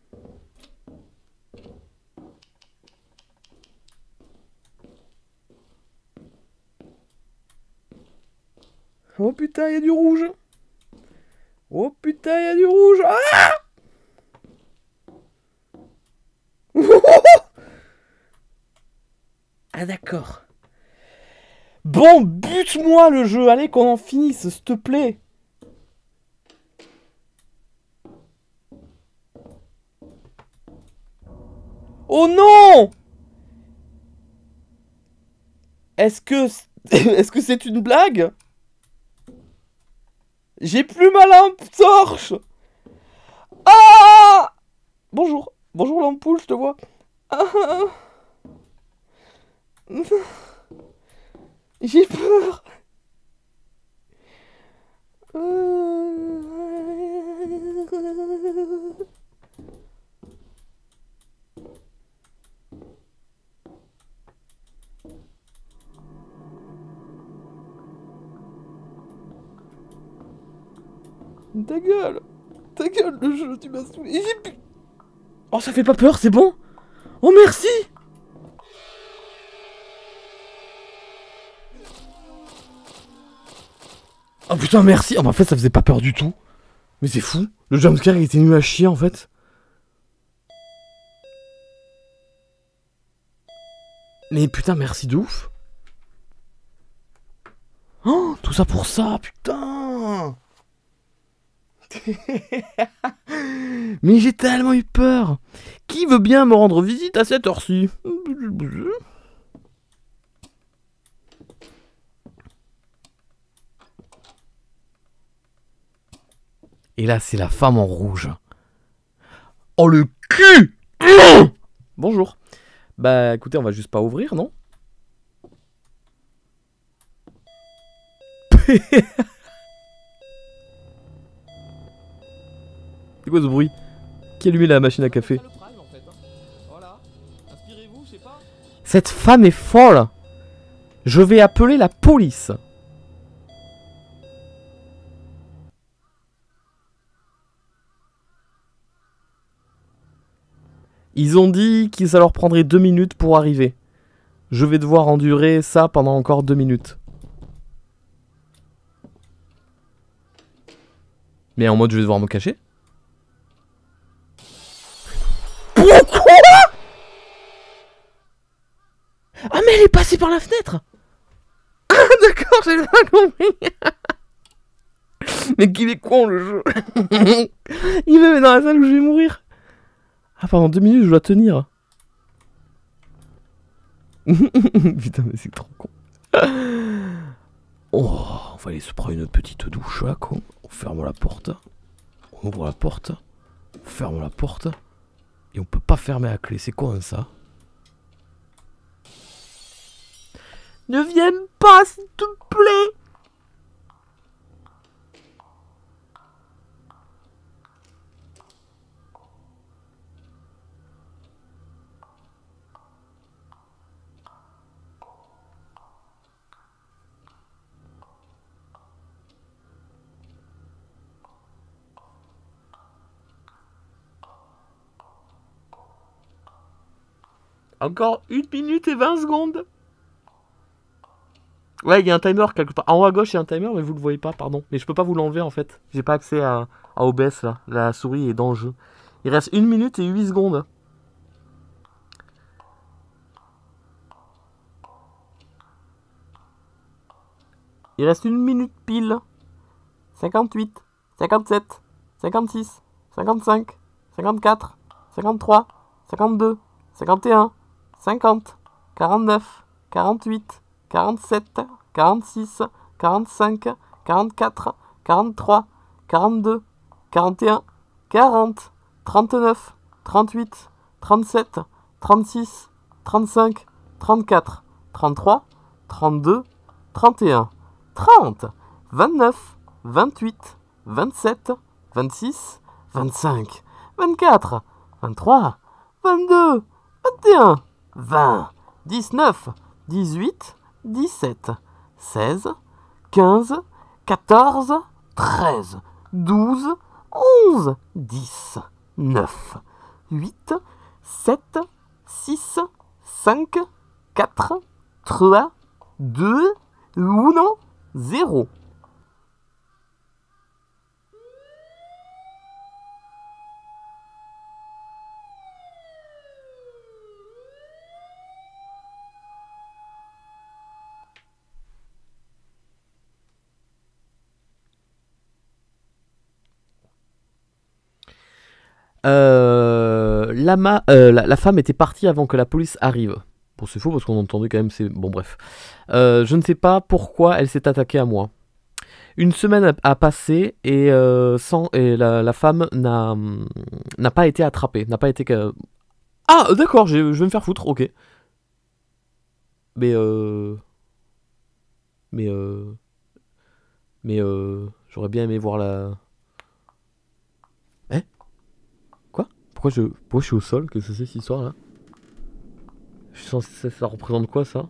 Oh putain, il y a du rouge. Oh putain, il y a du rouge. Ah! Ah d'accord. Bon, bute-moi le jeu. Allez, qu'on en finisse, s'il te plaît. Oh non! Est-ce que... Est-ce que c'est une blague? J'ai plus ma lampe torche. Ah! Bonjour. Bonjour l'ampoule, je te vois. Ah! J'ai peur. Ta gueule. Ta gueule, le jeu, tu m'as saoulé. J'ai pu... Oh, ça fait pas peur, c'est bon? Oh, merci. Oh putain, merci. Oh, bah, en fait, ça faisait pas peur du tout. Mais c'est fou. Le jumpscare, il était nul à chier, en fait. Mais putain, merci de ouf. Oh, tout ça pour ça, putain. Mais j'ai tellement eu peur. Qui veut bien me rendre visite à cette heure-ci? Et là, c'est la femme en rouge. Oh, le cul. Bonjour. Bah, écoutez, on va juste pas ouvrir, non? C'est quoi ce bruit? Qui a allumé la machine à café? Cette femme est folle. Je vais appeler la police. Ils ont dit que ça leur prendrait deux minutes pour arriver. Je vais devoir endurer ça pendant encore deux minutes. Mais en mode je vais devoir me cacher. Pourquoi? Ah mais elle est passée par la fenêtre. Ah d'accord, j'ai pas compris. Mais qu'il est con le jeu. Il me met dans la salle où je vais mourir. Ah pendant deux minutes je dois tenir. Putain mais c'est trop con. Oh, on va aller se prendre une petite douche là con. On ferme la porte. On ouvre la porte. On ferme la porte. Et on peut pas fermer la clé, c'est quoi ça? Ne viens pas s'il te plaît. Encore une minute et vingt secondes. Ouais, il y a un timer quelque part. En haut à gauche, il y a un timer, mais vous le voyez pas, pardon. Mais je peux pas vous l'enlever en fait. J'ai pas accès à, à O B S là. La souris est dans le jeu. Il reste une minute et huit secondes. Il reste une minute pile. cinquante-huit, cinquante-sept, cinquante-six, cinquante-cinq, cinquante-quatre, cinquante-trois, cinquante-deux, cinquante et un, cinquante, quarante-neuf, quarante-huit, quarante-sept, quarante-six, quarante-cinq, quarante-quatre, quarante-trois, quarante-deux, quarante et un, quarante, trente-neuf, trente-huit, trente-sept, trente-six, trente-cinq, trente-quatre, trente-trois, trente-deux, trente et un, trente, vingt-neuf, vingt-huit, vingt-sept, vingt-six, vingt-cinq, vingt-quatre, vingt-trois, vingt-deux, vingt et un, vingt, dix-neuf, dix-huit, dix-sept, seize, quinze, quatorze, treize, douze, onze, dix, neuf, huit, sept, six, cinq, quatre, trois, deux, un, zéro. Euh, la, ma, euh, la, la femme était partie avant que la police arrive. Bon, c'est faux parce qu'on entendait quand même. C'est bon, bref. Euh, je ne sais pas pourquoi elle s'est attaquée à moi. Une semaine a, a passé et, euh, sans, et la, la femme n'a n'a pas été attrapée. N'a pas été. Ah, d'accord, je vais me faire foutre, ok. Mais euh. Mais euh. Mais euh. J'aurais bien aimé voir la. Hein? Quoi? Pourquoi je. Pourquoi je suis au sol? Qu'est-ce que c'est cette histoire là? Je suis censé. Ça représente quoi ça?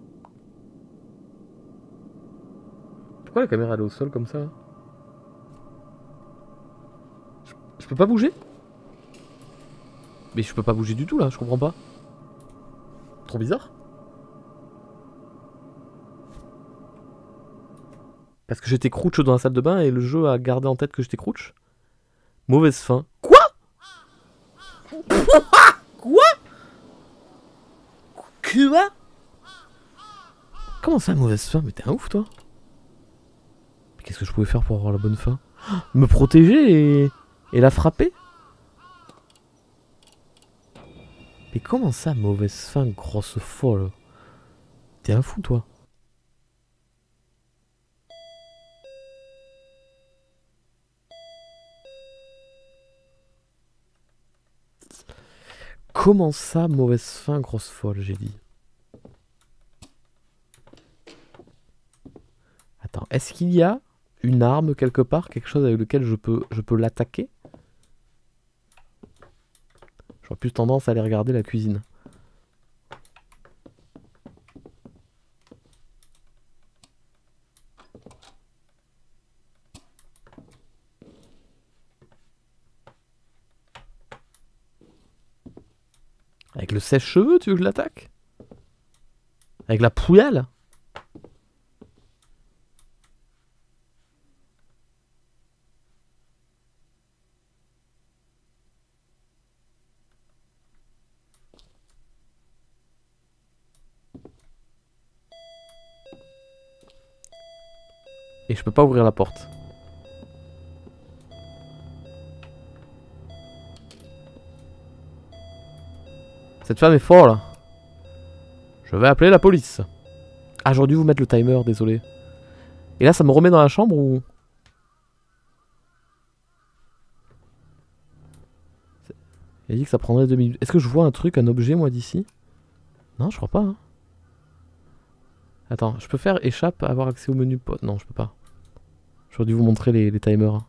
Pourquoi la caméra elle est au sol comme ça? je, je peux pas bouger? Mais je peux pas bouger du tout là, je comprends pas. Trop bizarre. Parce que j'étais crouch dans la salle de bain et le jeu a gardé en tête que j'étais crouch. Mauvaise fin. Quoi? Quoi? Quoi? Comment ça, mauvaise fin? Mais t'es un ouf toi. Mais qu'est-ce que je pouvais faire pour avoir la bonne fin? Me protéger et... et la frapper? Mais comment ça, mauvaise fin, grosse folle? T'es un fou toi. Comment ça, mauvaise fin, grosse folle, j'ai dit. Attends, est-ce qu'il y a une arme quelque part, quelque chose avec lequel je peux, je peux l'attaquer? J'aurais plus tendance à aller regarder la cuisine. Avec le sèche-cheveux, tu veux que je l'attaque? Avec la poêle? Et je peux pas ouvrir la porte. Cette femme est folle. Je vais appeler la police. Ah, j'aurais dû vous mettre le timer, désolé. Et là, ça me remet dans la chambre ou... Il a dit que ça prendrait deux minutes. Est-ce que je vois un truc, un objet, moi, d'ici? Non, je crois pas. Hein. Attends, je peux faire échappe, avoir accès au menu pot. Non, je peux pas. J'aurais dû vous montrer les, les timers.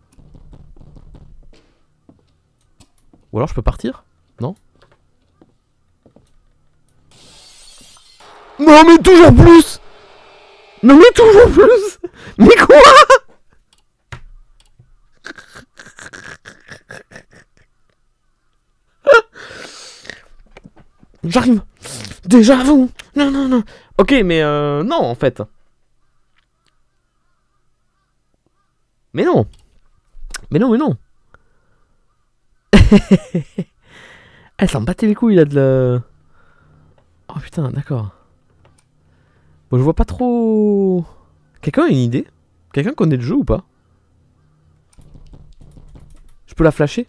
Ou alors je peux partir? Non? Non mais toujours plus! Non mais toujours plus! Mais quoi? J'arrive! Déjà vous! Non non non! Ok mais euh, non en fait. Mais non. Mais non, mais non. Elle s'en battait les couilles là de la... Oh putain, d'accord. Bon, je vois pas trop... Quelqu'un a une idée? Quelqu'un connaît le jeu ou pas? Je peux la flasher?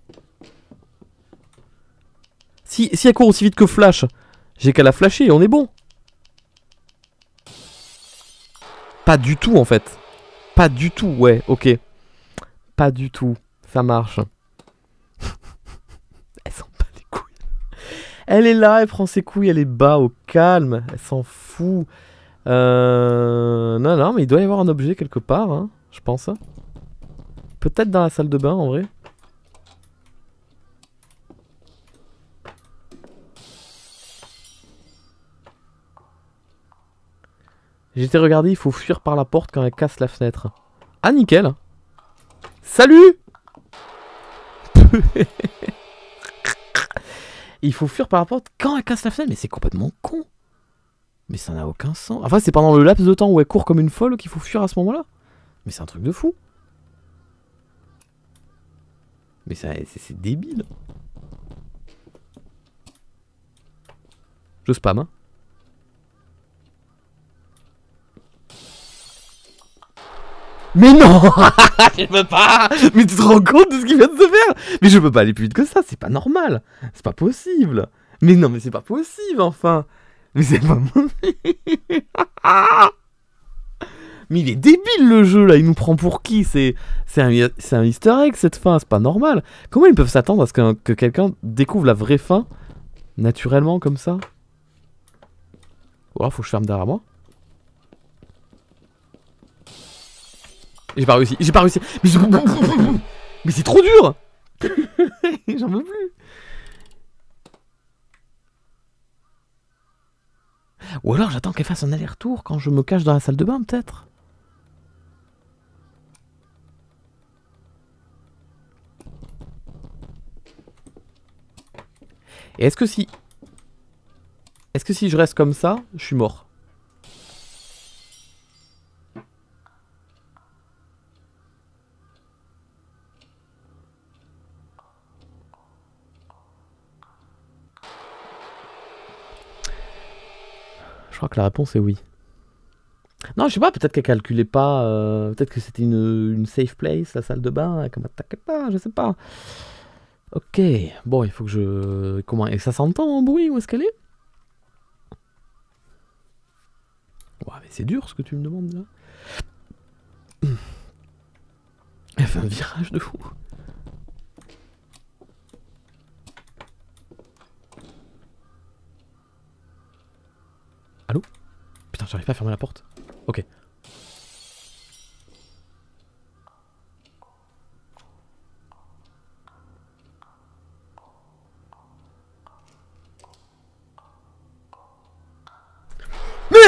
Si, si elle court aussi vite que Flash, j'ai qu'à la flasher et on est bon. Pas du tout en fait. Pas du tout, ouais, ok. Pas du tout, ça marche. Elle s'en bat les couilles. Elle est là, elle prend ses couilles, elle est bas au calme. Elle s'en fout. Euh... Non, non, mais il doit y avoir un objet quelque part, hein, je pense. Peut-être dans la salle de bain en vrai. J'ai été regardé, il faut fuir par la porte quand elle casse la fenêtre. Ah, nickel. Salut. Il faut fuir par la porte quand elle casse la fenêtre. Mais c'est complètement con. Mais ça n'a aucun sens. Enfin, c'est pendant le laps de temps où elle court comme une folle qu'il faut fuir à ce moment-là. Mais c'est un truc de fou. Mais c'est débile. Je spam, hein. Mais non. Je peux pas. Mais tu te rends compte de ce qu'il vient de se faire? Mais je peux pas aller plus vite que ça, c'est pas normal. C'est pas possible. Mais non, mais c'est pas possible, enfin. Mais c'est pas possible. Mais il est débile le jeu là, il nous prend pour qui? C'est un, un easter egg cette fin, c'est pas normal. Comment ils peuvent s'attendre à ce que, que quelqu'un découvre la vraie fin naturellement comme ça? Oh, faut que je ferme derrière moi. J'ai pas réussi, j'ai pas réussi. Mais, je... mais c'est trop dur. J'en veux plus. Ou alors j'attends qu'elle fasse un aller-retour quand je me cache dans la salle de bain peut-être. Et est-ce que si... Est-ce que si je reste comme ça, je suis mort? Je crois que la réponse est oui. Non, je sais pas, peut-être qu'elle calculait pas... Euh, peut-être que c'était une, une safe place, la salle de bain, qu'elle m'attaquait pas, je sais pas. Ok, bon, il faut que je... Comment... Et ça s'entend en bruit, où est-ce qu'elle est? Ouais, mais c'est dur ce que tu me demandes là. Elle fait un virage de fou. Allô? Putain, j'arrive pas à fermer la porte. Ok. Mais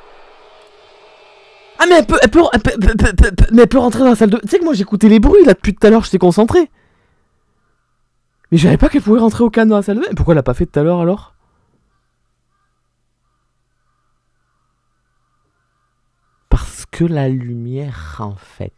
ah mais elle peut, elle peut, elle peut, elle peut, elle peut, mais elle peut rentrer dans la salle de... Tu sais que moi j'écoutais les bruits là depuis tout à l'heure, j'étais concentré. Mais je savais pas qu'elle pouvait rentrer au calme dans la salle de bain. Pourquoi elle l'a pas fait tout à l'heure alors? Parce que la lumière en fait.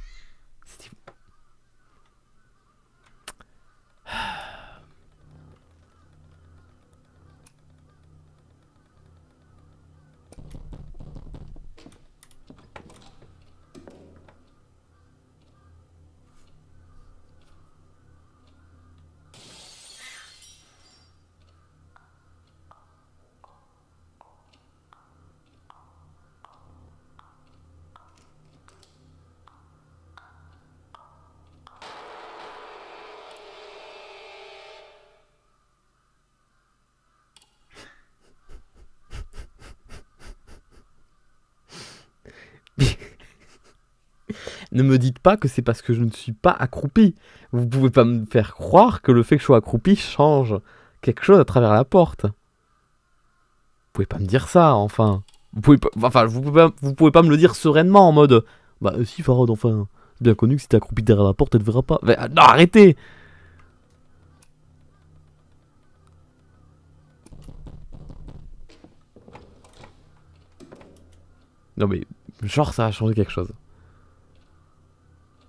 Ne me dites pas que c'est parce que je ne suis pas accroupi. Vous pouvez pas me faire croire que le fait que je sois accroupi change quelque chose à travers la porte. Vous pouvez pas me dire ça, enfin. Vous pouvez pas, enfin, vous pouvez pas, vous pouvez pas me le dire sereinement en mode... Bah si Farad, enfin, c'est bien connu que si t'es accroupi derrière la porte, elle te verra pas. Mais, non, arrêtez! Non mais, genre ça a changé quelque chose.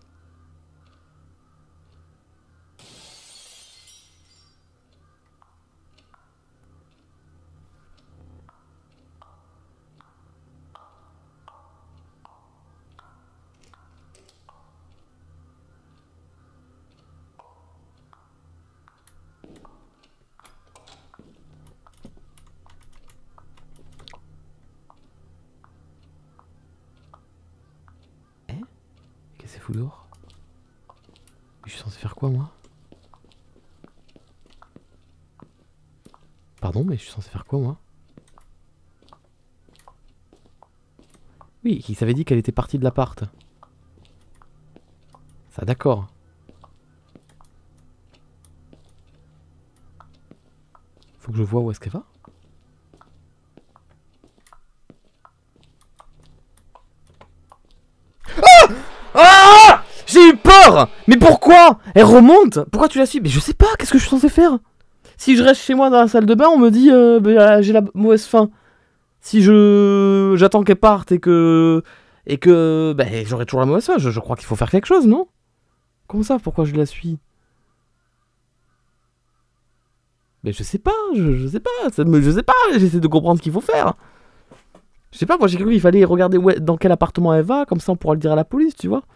foutre dehors? Je suis censé faire quoi, moi? Pardon, mais je suis censé faire quoi, moi? Oui, il s'avait dit qu'elle était partie de l'appart. Ça, d'accord. Faut que je vois où est-ce qu'elle va. Ah! Ah! J'ai eu peur! Mais pourquoi? Elle remonte? Pourquoi tu la suis? Mais je sais pas, qu'est-ce que je suis censé faire? Si je reste chez moi dans la salle de bain, on me dit euh, bah, j'ai la mauvaise faim. Si je j'attends qu'elle parte et que et que bah, j'aurai toujours la mauvaise faim, je, je crois qu'il faut faire quelque chose, non? Comment ça? Pourquoi je la suis? Mais je sais pas, je, je sais pas, ça me, je sais pas, j'essaie de comprendre ce qu'il faut faire. Je sais pas, moi j'ai cru qu'il fallait regarder où est, dans quel appartement elle va, comme ça on pourra le dire à la police, tu vois.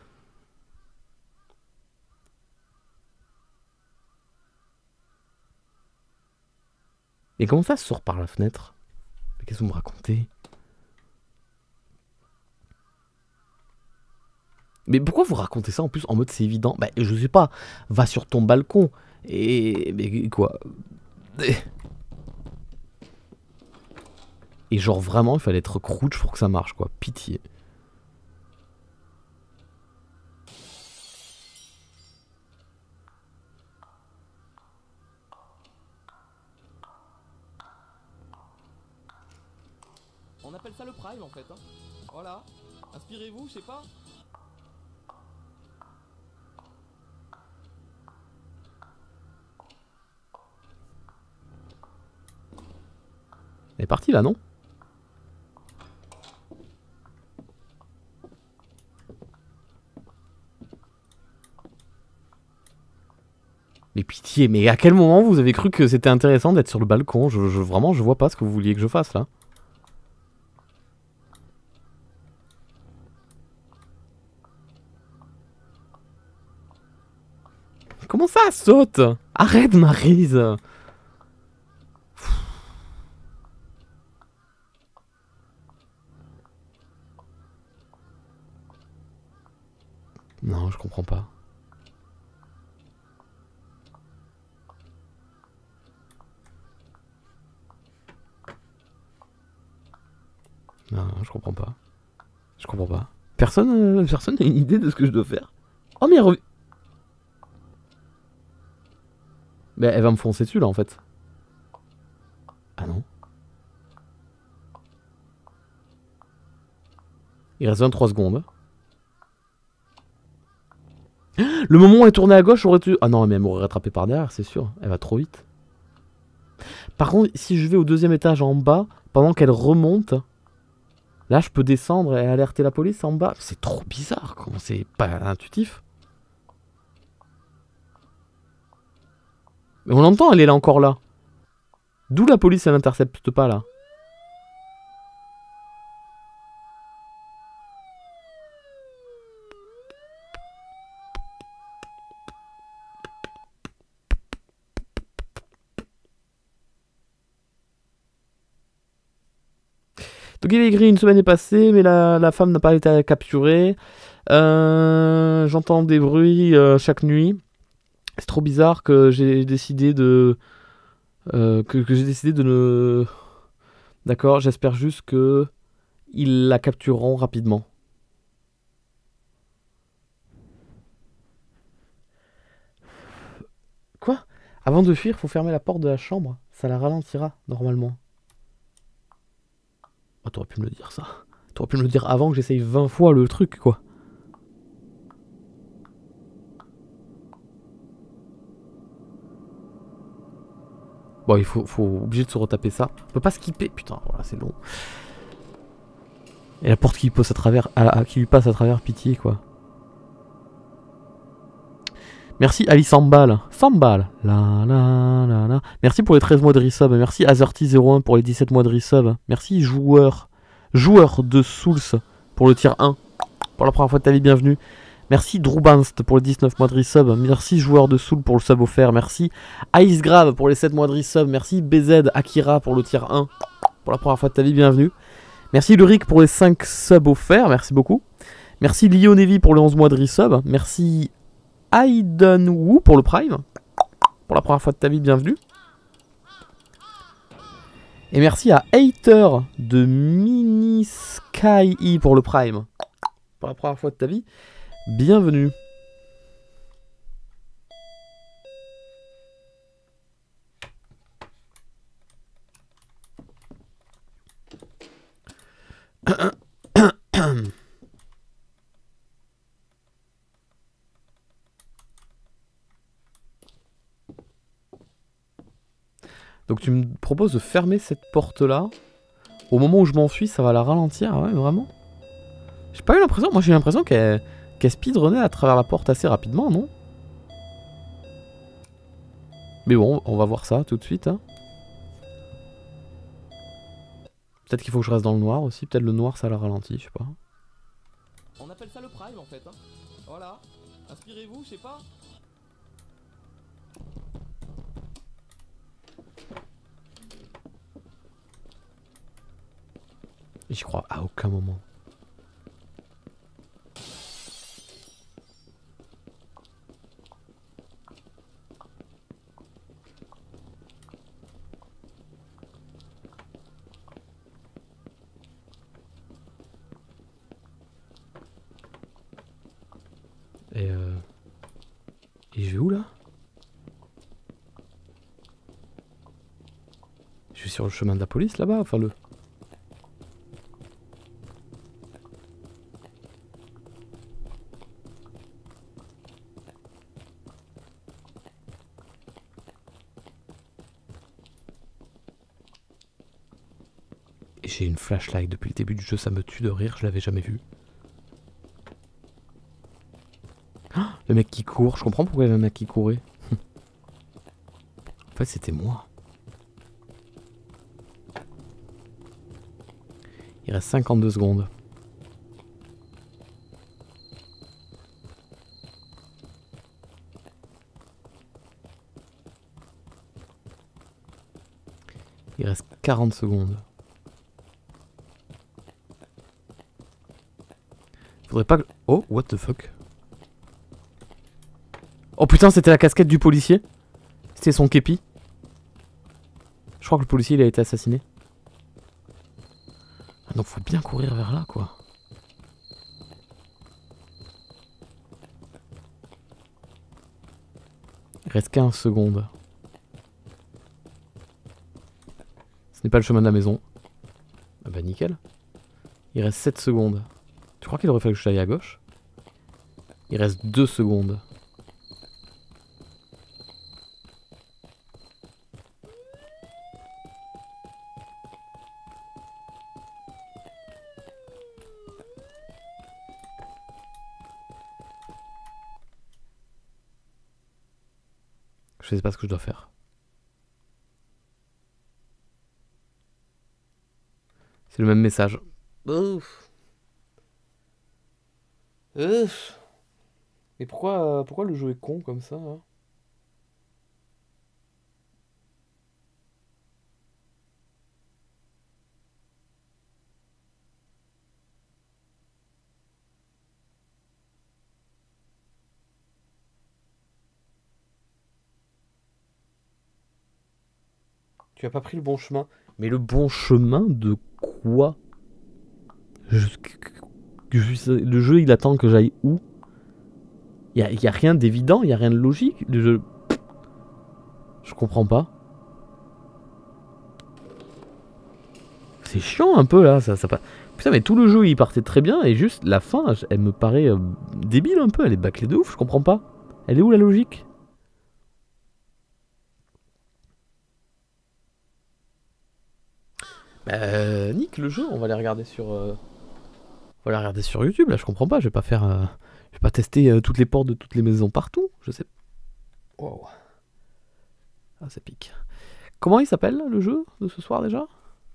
Et comment ça elle sort par la fenêtre? Mais qu'est-ce que vous me racontez? Mais pourquoi vous racontez ça en plus en mode c'est évident? Bah je sais pas, va sur ton balcon et... Mais quoi? Et genre vraiment il fallait être crouch pour que ça marche quoi, pitié. On appelle ça le prime en fait, hein. Voilà, inspirez-vous, je sais pas. Elle est partie là, non? Mais pitié, mais à quel moment vous avez cru que c'était intéressant d'être sur le balcon? je, je, Vraiment, je vois pas ce que vous vouliez que je fasse là. Comment ça saute? Arrête Maryse. Non, je comprends pas. Non, non, je comprends pas. Je comprends pas. Personne, euh, personne n'a une idée de ce que je dois faire. Oh mais elle revient. Mais elle va me foncer dessus là en fait. Ah non. Il reste vingt-trois secondes. Le moment où elle est tournée à gauche aurait dû... Ah non, mais elle m'aurait rattrapé par derrière, c'est sûr. Elle va trop vite. Par contre, si je vais au deuxième étage en bas, pendant qu'elle remonte, là je peux descendre et alerter la police en bas. C'est trop bizarre, comment c'est pas intuitif. Mais on l'entend, elle est là encore là. D'où la police elle n'intercepte pas là. Donc il est écrit une semaine est passée, mais la, la femme n'a pas été capturée. Euh, J'entends des bruits euh, chaque nuit. C'est trop bizarre que j'ai décidé de... Euh, que, que j'ai décidé de ne... D'accord, j'espère juste que ils la captureront rapidement. Quoi? Avant de fuir, faut fermer la porte de la chambre. Ça la ralentira, normalement. Oh, t'aurais pu me le dire, ça. T'aurais pu me le dire avant que j'essaye vingt fois le truc, quoi. Bon, il faut, faut obligé de se retaper ça. On peut pas skipper. Putain, voilà, c'est long. Et la porte qui passe à travers, à, à, qui lui passe à travers, pitié, quoi. Merci Ali Sambal. Sambal. La, la, la, la. Merci pour les treize mois de resub. Merci Azerty zéro un pour les dix-sept mois de resub. Merci joueur. Joueur de Souls pour le tier un. Pour la première fois de ta vie, bienvenue. Merci Drewbanst pour les dix-neuf mois de resub. Merci joueur de Soul pour le sub offert. Merci Ice Grave pour les sept mois de resub. Merci B Z Akira pour le tier un. Pour la première fois de ta vie, bienvenue. Merci Luric pour les cinq subs offerts. Merci beaucoup. Merci Lionevi pour les onze mois de resub. Merci Aiden Wu pour le Prime. Pour la première fois de ta vie, bienvenue. Et merci à Hater de Mini Sky E pour le Prime. Pour la première fois de ta vie, bienvenue. Donc tu me proposes de fermer cette porte-là. Au moment où je m'enfuis, ça va la ralentir. Ah ouais, vraiment? J'ai pas eu l'impression... Moi j'ai eu l'impression qu'elle qu'elle speedrunnait à travers la porte assez rapidement, non? Mais bon, on va voir ça tout de suite. Hein. Peut-être qu'il faut que je reste dans le noir aussi. Peut-être le noir ça la ralentit, je sais pas. On appelle ça le prime en fait. Hein. Voilà. Inspirez-vous, je sais pas. J'y crois à aucun moment. Et euh... Et je vais où là? Je suis sur le chemin de la police là-bas, enfin le... J'ai une flashlight depuis le début du jeu, ça me tue de rire, je l'avais jamais vu. Oh, le mec qui court, je comprends pourquoi il y avait un mec qui courait. En fait c'était moi. Il reste cinquante-deux secondes. Il reste quarante secondes. Faudrait pas que... Oh, what the fuck. Oh putain, c'était la casquette du policier. C'était son képi. Je crois que le policier il a été assassiné. Ah, donc faut bien courir vers là quoi. Il reste quinze secondes. Ce n'est pas le chemin de la maison. Ah bah nickel. Il reste sept secondes. Tu crois qu'il aurait fallu que je aille à gauche? Il reste deux secondes. Je sais pas ce que je dois faire. C'est le même message. Ouf. Ouf. Mais pourquoi, pourquoi le jeu est con comme ça hein? Tu as pas pris le bon chemin. Mais le bon chemin de quoi? je, je, Le jeu il attend que j'aille où? Il y a, y a rien d'évident, il y a rien de logique. Le jeu... Je comprends pas. C'est chiant un peu là, ça, ça pas... Putain mais tout le jeu il partait très bien et juste la fin, elle me paraît euh, débile un peu, elle est bâclée de ouf, je comprends pas. Elle est où la logique? Bah nique le jeu, on va les regarder sur... Euh... On va les regarder sur YouTube là, je comprends pas, je vais pas faire... Euh... Je vais pas tester euh, toutes les portes de toutes les maisons partout, je sais. Wow. Ah ça pique. Comment il s'appelle le jeu de ce soir déjà?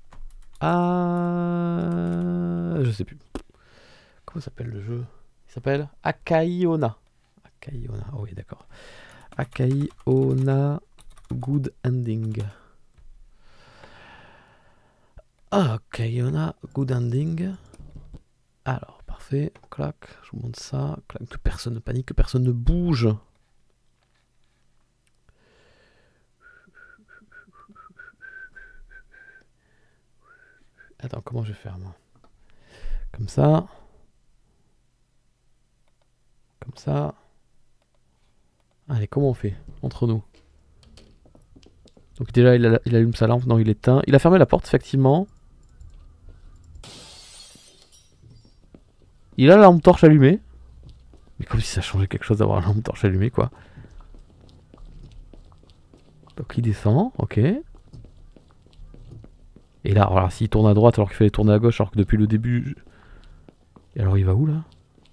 Ah... Je sais plus. Comment s'appelle le jeu? Il s'appelle Akaiona. Akaiona, oh oui d'accord. Akaiona Good Ending. Ah, Akaiona Good Ending. Alors, parfait. Parfait. Clac. Je vous montre ça. Clac. Que personne ne panique, que personne ne bouge. Attends, comment je vais faire moi? Comme ça. Comme ça. Allez, comment on fait entre nous? Donc déjà, il, a, il allume sa lampe. Non, il éteint. Il a fermé la porte, effectivement. Il a la lampe torche allumée. Mais comme si ça changeait quelque chose d'avoir la lampe torche allumée, quoi. Donc il descend, ok. Et là, alors s'il tourne à droite alors qu'il fallait tourner à gauche, alors que depuis le début... Et alors il va où, là?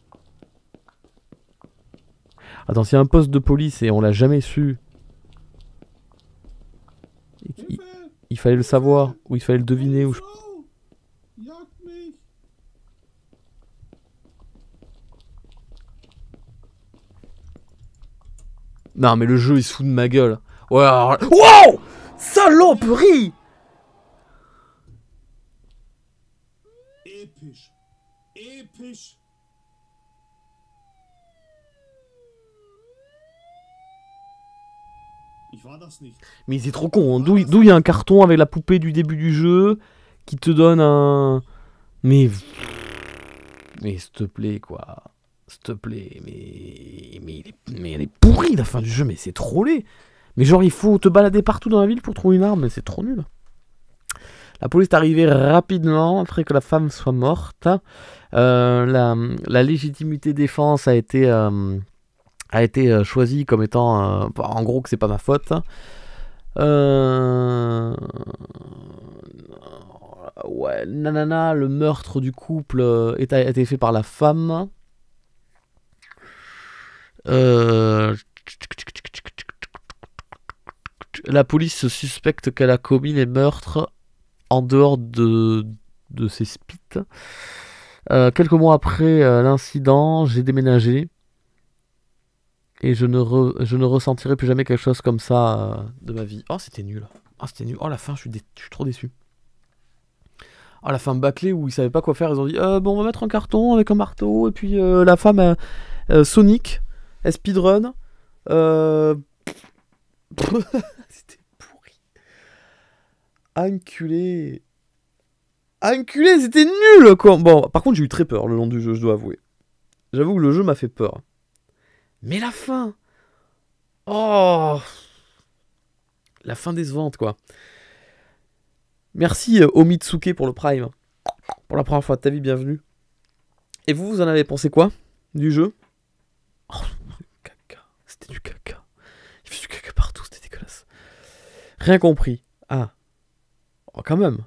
Attends, s'il y a un poste de police et on l'a jamais su... Il, il fallait le savoir, ou il fallait le deviner, ou je... Non mais le jeu il se fout de ma gueule. Ouais alors... Wow! Saloperie!
Épisch. Épisch. Ich war das nicht.
Mais c'est trop con, hein. D'où il y a un carton avec la poupée du début du jeu qui te donne un... Mais... Mais s'il te plaît quoi. S'il te plaît, mais... Mais, il est... mais elle est pourrie la fin du jeu, mais c'est trop laid. Mais genre il faut te balader partout dans la ville pour trouver une arme, mais c'est trop nul. La police est arrivée rapidement après que la femme soit morte. Euh, la, la légitimité défense a été, euh, a été choisie comme étant... Euh, en gros que c'est pas ma faute. Euh... Ouais, nanana, le meurtre du couple a été fait par la femme. Euh... La police suspecte qu'elle a commis les meurtres en dehors de, de ses spits. Euh, quelques mois après euh, l'incident, j'ai déménagé. Et je ne, re, je ne ressentirai plus jamais quelque chose comme ça euh, de ma vie. Oh, c'était nul. Oh, c'était nul. Oh, la fin, je suis, dé... je suis trop déçu. Oh, la fin bâclée où ils savaient pas quoi faire. Ils ont dit, euh, bon, on va mettre un carton avec un marteau. Et puis euh, la femme, euh, euh, Sonic, elle speedrun. Euh... C'était pourri. Enculé. Enculé, c'était nul quoi. Bon, par contre, j'ai eu très peur le long du jeu, je dois avouer. J'avoue que le jeu m'a fait peur. Mais la fin. Oh. La fin décevante quoi. Merci euh, Omitsuke pour le Prime. Pour la première fois de ta vie, bienvenue. Et vous, vous en avez pensé quoi du jeu? Oh, caca. C'était du caca. Il y avait du caca partout, c'était dégueulasse. Rien compris. Ah. Oh, quand même.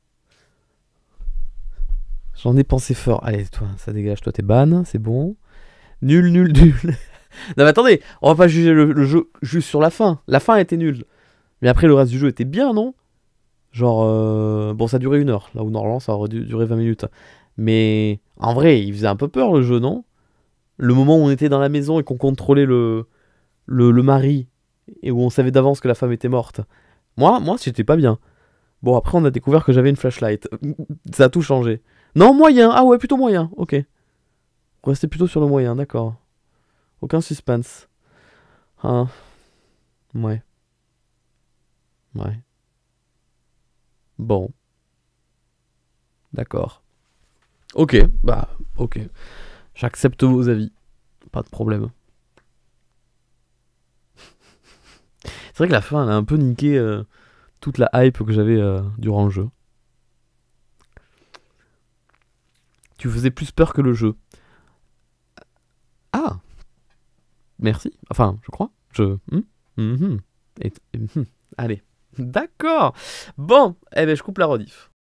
J'en ai pensé fort. Allez, toi, ça dégage. Toi, t'es ban, c'est bon. Nul, nul, nul. Non, mais attendez, on va pas juger le, le jeu juste sur la fin. La fin était nulle. Mais après, le reste du jeu était bien, non? Genre, euh... bon, ça durait une heure. Là où normalement, ça aurait dû durer vingt minutes. Mais en vrai, il faisait un peu peur, le jeu, non? Le moment où on était dans la maison et qu'on contrôlait le... Le, le mari, et où on savait d'avance que la femme était morte. Moi, moi, j'étais pas bien. Bon, après, on a découvert que j'avais une flashlight. Ça a tout changé. Non, moyen. Ah ouais, plutôt moyen. Ok. Restez plutôt sur le moyen, d'accord. Aucun suspense. Ah. Ouais. Ouais. Bon. D'accord. Ok, bah, ok. J'accepte vos avis. Pas de problème. C'est vrai que la fin, elle a un peu niqué euh, toute la hype que j'avais euh, durant le jeu. Tu faisais plus peur que le jeu. Ah. Merci. Enfin, je crois. Je... Hmm mm-hmm. Et... Mm-hmm. Allez. D'accord. Bon, eh ben je coupe la rediff.